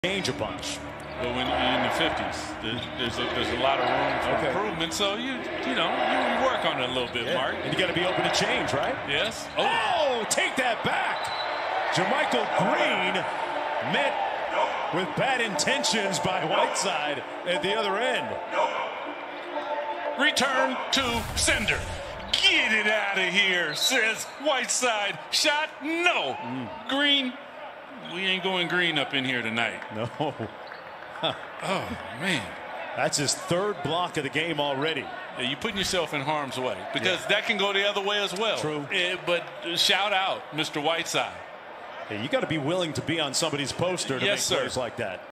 change a bunch. But when you're in the 50s, there's a lot of room for improvement. So you work on it a little bit, Mark. And you got to be open to change, right? Yes. Oh, take that back. JaMychal Green met with bad intentions by Whiteside at the other end. Return to sender. Get it out of here, says Whiteside. Shot, no. Green, we ain't going green up in here tonight. No. Oh, man. That's his third block of the game already. Yeah, you're putting yourself in harm's way because that can go the other way as well. True. But shout out, Mr. Whiteside. Hey, you got to be willing to be on somebody's poster to make plays like that.